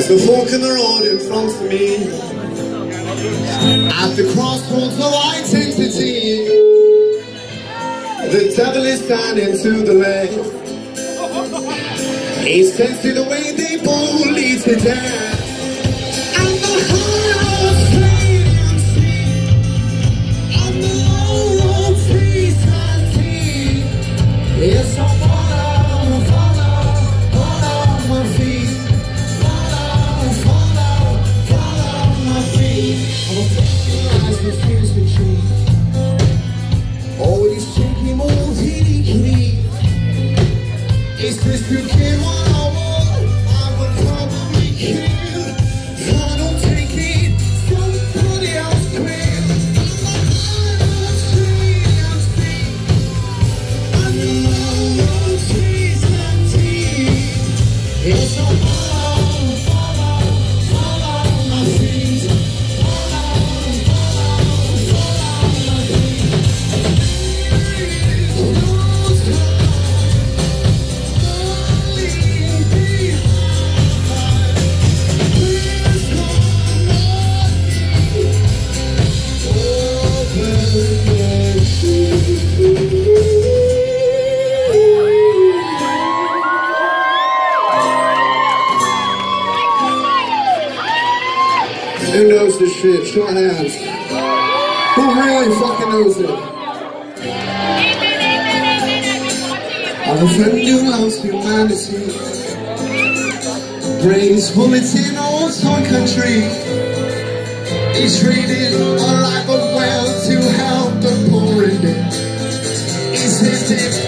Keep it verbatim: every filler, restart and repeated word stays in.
There's a fork in the road in front of me. At the crossroads of identity, the devil is standing to the left. He stands to the way they bully to death. And the hollow street and the low road trees and tea. It's so follow, follow, follow my feet. Follow, follow, follow my feet. I'm a fishing eyes with fears retreat. Oh, these cheeky moves, hitty kitty. It's this new kid one I want. I would probably kill. If I don't take it, somebody else will. I'm free, I'm free. I'm the lone trees and teeth. It's so follow, follow, follow my feet. Follow, follow, follow my feet. Please don't stop. Who knows this shit? Show of hands. Who really fucking knows it? I'm a friend who loves humanity. Brings bullets in all toy country. He's treated a life of well to help the poor in it. He's his